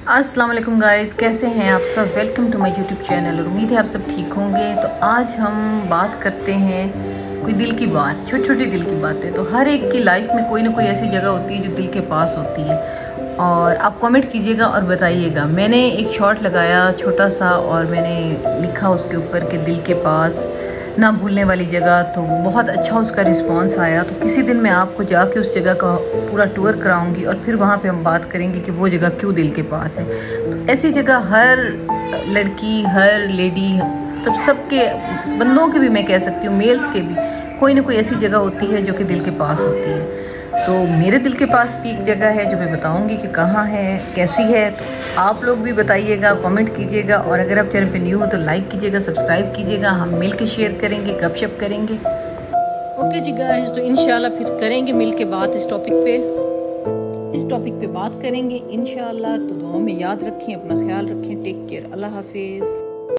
अस्सलाम वालेकुम गाइस, कैसे हैं आप सब। Welcome to my YouTube channel और उम्मीद है आप सब ठीक होंगे। तो आज हम बात करते हैं कोई दिल की बात, छोटी छोटी दिल की बातें। तो हर एक की लाइफ में कोई ना कोई ऐसी जगह होती है जो दिल के पास होती है, और आप कमेंट कीजिएगा और बताइएगा। मैंने एक शॉर्ट लगाया छोटा सा और मैंने लिखा उसके ऊपर कि दिल के पास ना भूलने वाली जगह। तो बहुत अच्छा उसका रिस्पांस आया। तो किसी दिन मैं आपको जाके उस जगह का पूरा टूर कराऊंगी और फिर वहाँ पे हम बात करेंगे कि वो जगह क्यों दिल के पास है। तो ऐसी जगह हर लड़की, हर लेडी, तो सबके, बंदों के भी मैं कह सकती हूँ, मेल्स के भी, कोई ना कोई ऐसी जगह होती है जो कि दिल के पास होती है। तो मेरे दिल के पास भी एक जगह है जो मैं बताऊंगी कि कहाँ है, कैसी है। तो आप लोग भी बताइएगा, कमेंट कीजिएगा, और अगर आप चैनल पे न्यू हो तो लाइक कीजिएगा, सब्सक्राइब कीजिएगा। हम मिल के शेयर करेंगे, गपशप करेंगे। ओके जी गाइस, तो इंशाल्लाह फिर करेंगे मिल के बात इस टॉपिक पे बात करेंगे इंशाल्लाह। तो दुआ में याद रखें, अपना ख्याल रखें। टेक केयर, अल्लाह हाफिज़।